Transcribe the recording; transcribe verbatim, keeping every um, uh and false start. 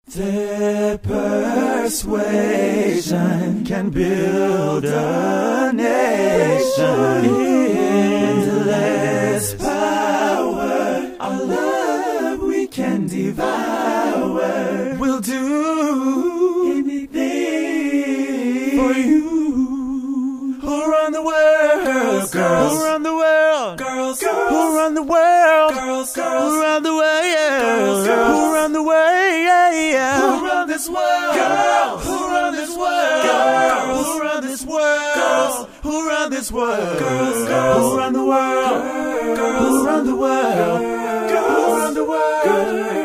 Their persuasion can build a nation. Endless power, our love we can devour. We'll do anything for you. Who run the world? Girls, girls. Who run the world? Girls, girls. Who run the world? Girls, girls. Who run the world? Girls, girls. Who run the world? Who run this world? Girls. Who run this world? Girls. Who run this world? Girls. Who run this world? Girls, girls. Who run the world? Girls. Who run the world? Girls. Who run the world?